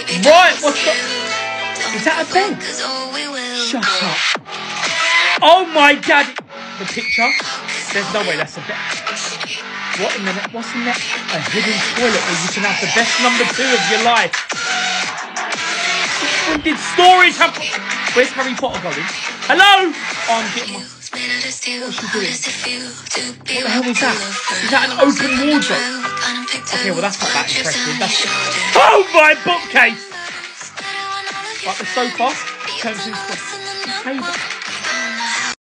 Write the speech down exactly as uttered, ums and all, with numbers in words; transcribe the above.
Right, what's the... Is that a bed? Shut up. Oh my God. The picture? There's no way that's a bed. What in the... What's in that? A hidden toilet where you can have the best number two of your life. When did storage happen? Where's Harry Potter going? Hello? Oh, I'm getting my... What's she doing? What the hell is that? Is that an open wardrobe? Okay, well that's not that impressive. That's... Oh my bookcase! Like the sofa turns into a table.